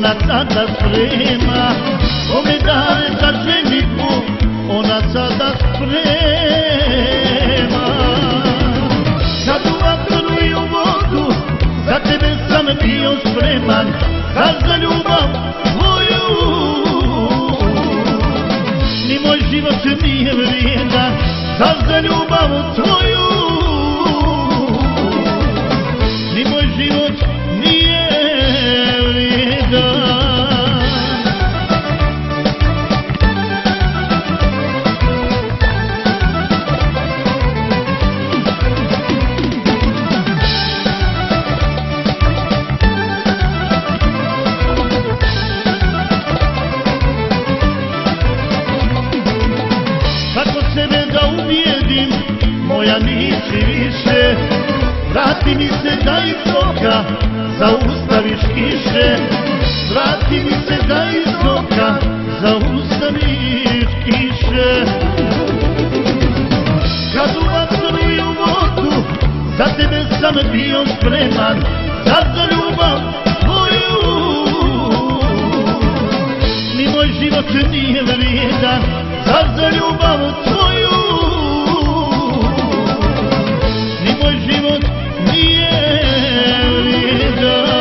ona sada sprema ove dane za ženitbu, ona sada sprema. Kad u vatru i u vodu za tebe sam bio spreman, kad za ljubav tvoju ni moj život nije vrijedan, kad za ljubav tvoju ni moj život nije vrijedan. Kako sebe da ubijedim, moja nisi više, vrati mi se da iz oka zaustaviš kiše, vrati mi se da iz oka zaustaviš kiše. Kad u vatru i u vodu za tebe sam bio spreman, sad za ljubav tvoju ni moj život nije vrijedan, sad za ljubav tvoju ni moj život nije vrijedan.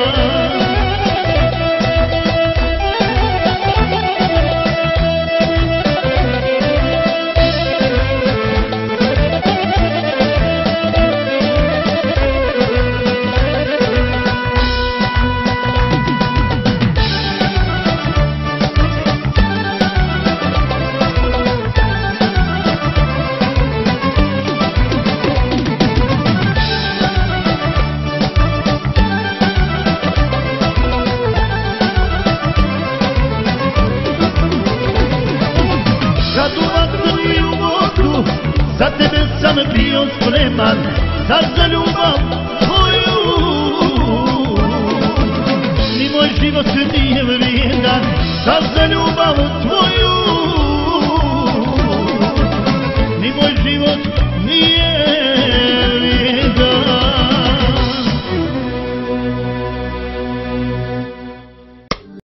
Kad u vatru i u vodu za tebe sam bio spreman, sad za ljubav tvoju ni moj život nije vrijedan, sad za ljubav tvoju